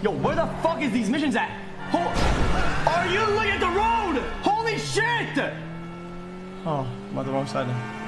Yo, where the fuck is these missions at? Are you looking at the road? Holy shit! Oh, I'm on the wrong side.